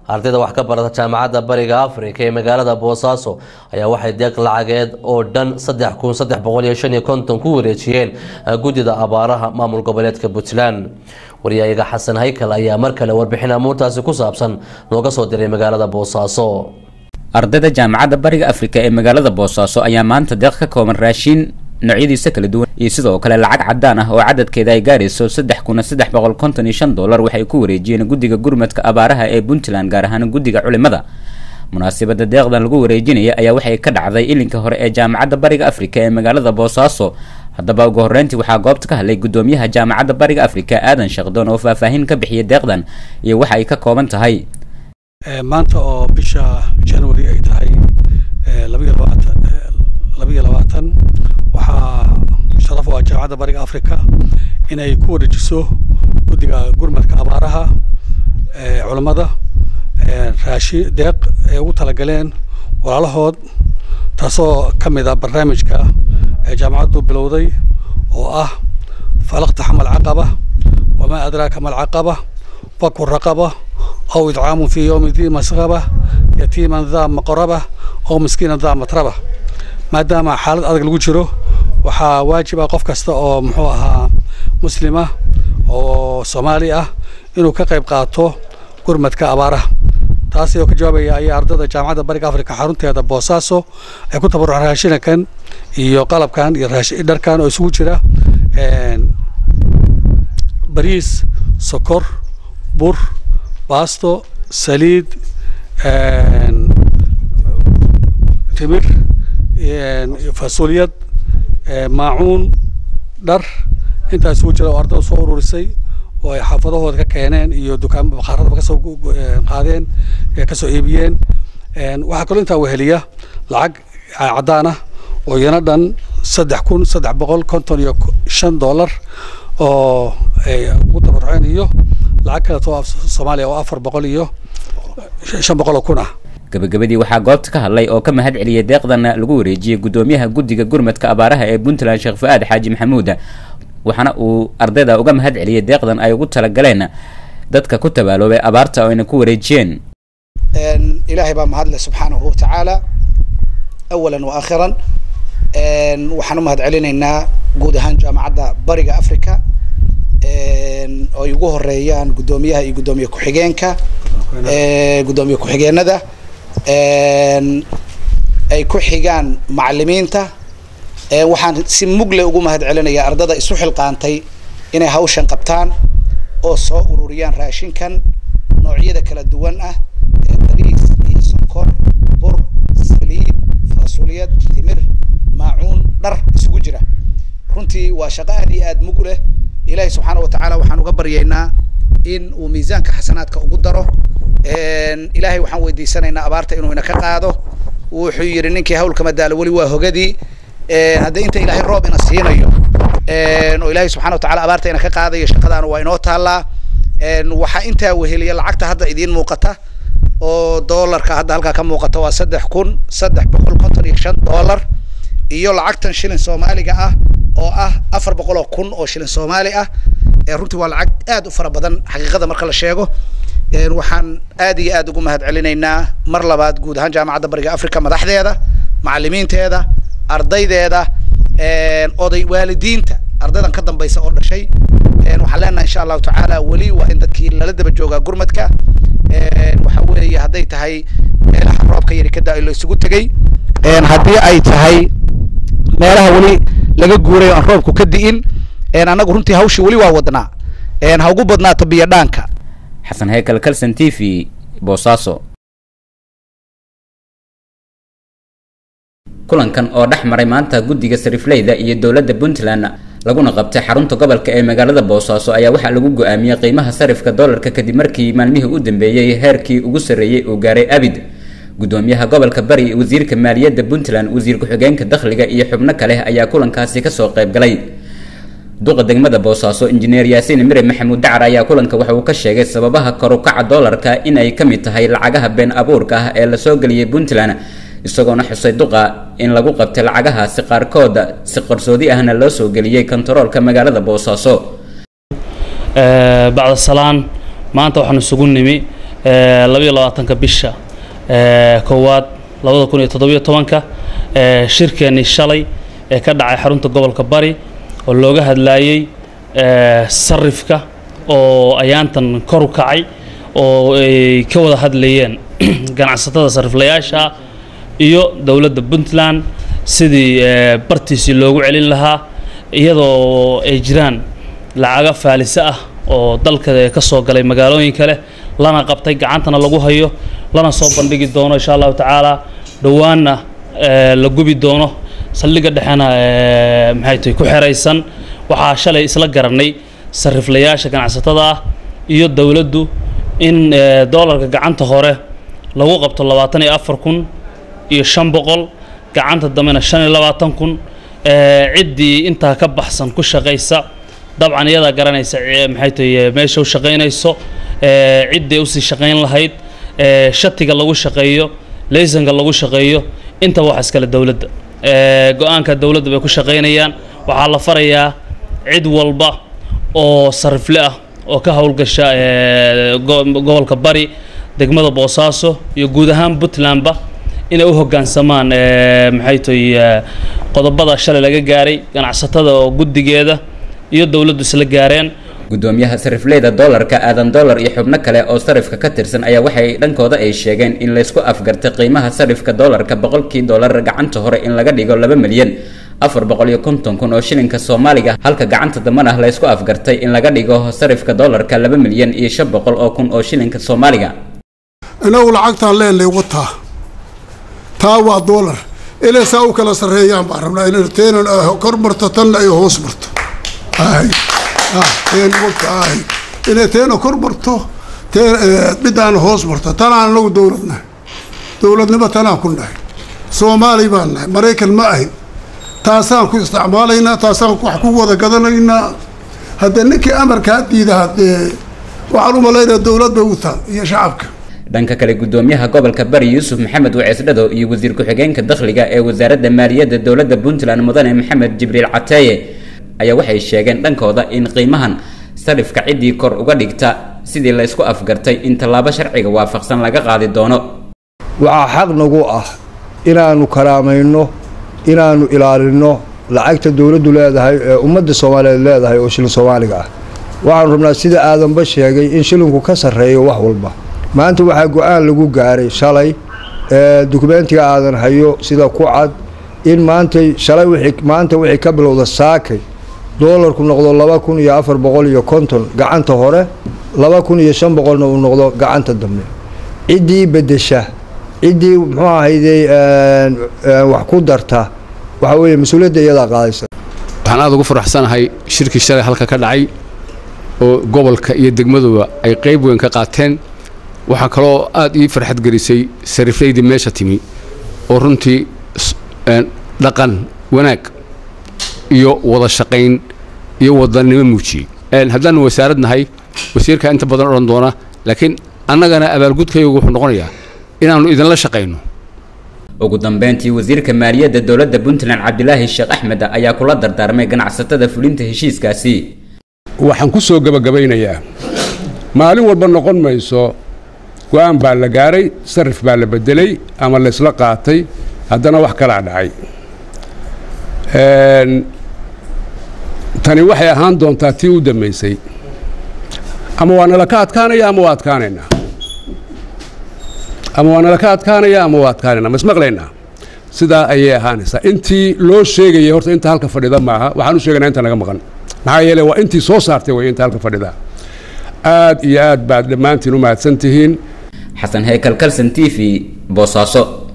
ardayda wax ka barata jaamacadda Bariga Afrika ee magaalada Boosaaso ayaa waxay deeq lacageed oo dhan 3,350 ku wareejiyeen gudida abaaraha maamul goboleedka Puntland. wariyaha Xasan Haykal ayaa mar kale warbixin amuurtaasi ku saabsan looga soo diray magaalada Boosaaso. ardayda jaamacadda Bariga Afrika ee magaalada Boosaaso ayaa maanta deeq ka kooban raashin noocyadiisa kala duwan iyo sidoo kale lacag cadaan ah oo cadadkeeda ay gaarayso $3,355 waxay ku wareejiyeen gudiga gurmadka abaaraha ee Puntland gaar ahaan gudiga culimada. munaasabada deeqdan lagu wareejinaya ayaa waxay ka dhacday ilinka hore ee jaamacadda Bariga Afrika ee magaalada Boosaaso. haddaba ugu horreyntii waxaa goobta ka hadlay gudoomiyaha jaamacadda Bariga Afrika Aadan Shaqdoon oo faahfaahin ka bixiyay deeqdan iyo waxa ay ka kooban tahay. maanta oo bisha January ay tahay 22 waxaa sharaf u ah jaamacadda Bariga Afrika inay ku wareejiso gudiga gurmadka abaaraha culimada raashin deeq ay ugu talagaleen walaalahood taasoo ka mid ah barnaamijka jaamacaddu bilowday oo ah falaqta xamal caqaba wama adraaka mal caqaba fakku raqaba aw idcaamu fi yawmi dhi masghaba yatiiman dha maqraba aw miskiinan dha matraba. maadaama xaalad adag lagu jiro waxaa waajib ah qof kasta oo muxuu ahaa muslima oo Soomaali ah inuu ka qayb qaato gurmadka abaaraha. taasi oo ka jawaabaya ay ardayda jaamacadda Bariga Afrika xarunteeda Boosaaso ay ku tabarucaan raashinkan iyo qalabkan iyo raashin dharkan oo isugu jira bariis, sokor, bur, baasto, saliid, timir, fasuliyad, maacuun, dhar intaas uu jira oo ardaydu soo ururisay oo ay xaafadahooda ka keeneen iyo dukaan bakhaarada ka soo qaadeen ka soo iibiyeen. waxa kale inta weheliya lacag cadaan ah oo yana dhan $3,355 oo ay ugu tabaruceen iyo lacag kale oo Soomaaliya oo $400,500 ah. gabagabadii waxaa goobta ka hadlay oo ka mahad celiyay deeqdan lagu wareejiyay gudoomiyaha gudiga gurmadka abaaraha ee Puntland Sheekh Fuaad Xaaji Maxamuud waxaana uu ardayda uga mahad celiyay deeqdan ay ugu talagaleen dadka ku tabaaloobay abaarta oo ay ku wareejiyeen. ilaahay baa mahad leh subhanahu wa ta'ala awalan wa akhiran waxaan u mahad celinaynaa guud ahaan jaamacadda Bariga Afrika oo ay ugu horeeyaan gudoomiyaha iyo gudoomiye ku-xigeenka gudoomiye ku-xigeenada ay ku xigaan macallimiinta. waxaan si mugle ugu mahad celinayaa ardada isu xilqaantay inay hawshan qabtaan oo soo ururiyaan raashinkan noocyada kala duwan ah bariis iyo sonkor, bur, saliid, fasuliyad, timir, maacuun, dhar isugu jira. runtii waa shaqo aad iyo aad mug leh. ilaahay subxaanahu wa ta'ala waxaan uga baryaynaa in uu miisaanka xasanaadka ugu daro. ilaahay waxaan weydiisanaynaa abaarta inuu ina ka qaado. wuxuu yiri ninkii hawlka madaalo wali waa hogadii hadda inta ilaahay roob ina siinayo oo ilaahay subxaanahu wa ta'ala abaarta ina ka qaadayo shaqadaan waa inoo taala. waxa inta weheliya lacagta hadda idin muuqata oo doolarka hadda halka ka muuqata waa $3,355 iyo lacagtan shilin Soomaaliga ah oo ah 400,000 oo shilin Soomaali ah. runtii waa lacag aad u fara badan xaqiiqada marka la sheego. waxaan aad iyo aad ugu mahad celinaynaa mar labaad guud ahaan jaamacadda Bariga Afrika madaxdeeda, macallimiinteeda, ardaydeeda, oday waalidiinta ardaydan ka dambaysa oo dhashay. waxaan leenahay insha Allah ta'ala wali waa in dadkii lala daba jooga gurmadka. waxa weeye haday tahay meelaha roobka yari ka daa ilo isugu tagay hadii ay tahay meelaha wali laga guuray aan roobku ka diin anagu runtii hawshii wali waa wadnaa ha ugu badnaato biyo dhaanka. Xasan Haykal, Kalsan TV, Boosaaso. kulankan oo dhaxmaray maanta gudiga Sarifleyda iyo dawladda Puntland laguna qabtay xarunta gobolka ee magaalada Boosaaso ayaa waxa lagu go'aamiyay qiimaha sarifka dollarka kadib markii maalmihii u dambeeyay heerkii ugu sareeyay uu gaaray abid. gudoomiyaha gobolka Bari, wasiirka maaliyadda Puntland, wasiir ku-xigeenka dakhliga iyo xubno kale ayaa kulankaasi ka soo qayb galay. duqa degmada Boosaaso Engineer Yaasiin Mire Maxamuud Dacar ayaa kulanka waxa uu ka sheegay sababaha kor u kaca dollarka in ay kamid tahay lacagaha been abuurka ah ee la soo galiyay Puntland isagoona xusay duqa in lagu qabtay lacagahaasi qaarkood si qarsoodi ahna loo soo galiyay kontaroolka magaalada Boosaaso. bacda salaan maanta waxaan isugu nimi 22 bisha koowaad 2017 shirkeeni shalay ee ka dhacay xarunta gobolka Bari oo looga hadlayay sarifka oo ayaantan kor u kacay oo ay ka wada hadlayeen ganacsatada sariflayaasha iyo dawladda Puntland sidii bartiisi loogu celin lahaa iyadoo ay jiraan lacaga faalisa ah oo dalka ka soo galay magaalooyin kale lana qabtay gacantana lagu hayo lana soo bandhigi doono insha Allah taala dhawaana la gubi doono saldhiga dhaxana maxay tahay ku xireysan waxa shalay isla garanay sariflayaasha ganacsatada iyo dawladdu in doolarka gacanta hore lagu qabto 24,500 gacanta damena 25,000 ciddii inta ka baxsan ku shaqeysa dabcan iyada garanaysa maxay tahay meesha u shaqeynayso ciddii u sii shaqeyn lahayd shatiga lagu shaqeeyo laysanka lagu shaqeeyo inta wax iskala dawladda go'aanka dawladda bay ku shaqeynayaan waxa la farayaa cid walba oo sarifle ah oo ka hawlgasha gobolka Bari degmada Boosaaso iyo guud ahaan Puntlandba inay u hoggaansamaan maxay tahay qodobada shalay laga gaaray ganacsatada oo guddigeeda iyo dawladdu isla gaareen gudoomiyaha sarifleyda dollarka aadan dollar iyo xubno kale oo sarifka ka tirsan ayaa waxay dhankooda ay sheegeen in la isku afgartay qiimaha sarifka dollarka boqolkii dollar gacanta hore in laga dhigo 2,450,000 oo shilinka Soomaaliga halka gacanta dambana la isku afgartay in laga dhigo sarifka dollarka 2,500,000 oo shilinka Soomaaliga inagu lacagtaan leenay wataa taa waa dollar ilaa saa u kala sareeyaan baan rabnaa inay teenan kor marto tan ay hoos marto inay teena kor marto midaan hoos marto tanaan lagu dowladnimo tanaan ku nahay Soomaali baan nahay Mareykan ma ahin taasaan ku isticmaalaynaa taasaan wax ku wada gadanaynaa hadda ninkii amarka diida waxaan u maleynayaa dowladda u taa iyo shacabka dhanka kale gudoomiyaha gobolka Bari Yuusuf Maxamed Wacisdado iyo wasiir ku-xigeenka dakhliga ee wasaaradda maaliyadda dawladda Puntland mudane Maxamed Jibriil Cataye ayaa waxay sheegeen dhankooda in qiimahan sarifka cidii kor uga dhigta sidii la isku afgartay in talaabo sharciga waafaqsan laga qaadi doono waxa xaq nagu ah inaanu karaamayno inaanu ilaalino lacagta dawladdu leedahay ee ummadda Soomaaliyeed leedahay oo shilin Soomaaliga ah waxaan rabnaa sida aadanba sheegay in shilinku ka sareeyo wax walba maanta waxa go'aan lagu gaaray shalay dokumentiga aadan hayo sida ku cad in maanta wixii ka bilowda saakay dollarku noqdo 2,450 gacanta hore 2,500 uu noqdo gacanta dambe cidii bedesha cidii muxuu ahaydey wax ku darta waxa weeye mas'uuliyadda iyada qaadaysa waxaan aad ugu faraxsanahay shirkii shalay halka ka dhacay oo gobolka iyo degmaduba ay qayb weyn ka qaateen waxa kale oo aad ii farxad gelisay sarifleydii meesha timi oo runtii dhaqan wanaag iyo wada shaqayn iyo wadanimo muujiyay haddaan wasaarad nahay wasiirka inta badan oran doona laakiin annagana abaalgudkaygu wuxuu noqonayaa inaanu idinla shaqayno ugu dambeyntii wasiirka maaliyadda dawladda Puntland Cabdilaahi Sheekh Axmed ayaa kula dardaarmay ganacsatada fulinta heshiiskaasi waxaan ku soo gabagabeynayaa maalin walba noqon mayso go'aan baa la gaaray sarif baa la bedelay ama la isla qaatay haddana wax kala dhacay tani waxay ahaan doontaa tii u dambeysay ama waa nala ka adkaanaya ama waa adkaanaynaa ama waa adkaanaynaa ma ismaqlaynaa sidaa ayay ahaanaysaa intii loo sheegayay horta inta halka fadhida maaha waxaan u sheegaynaa inta naga maqan maxaa yeelay waa intii soo saartay way inta halka fadhida aad iyo aad baad dhammaantiin u mahadsan tihiin xasan heykal kalsan TV Boosaaso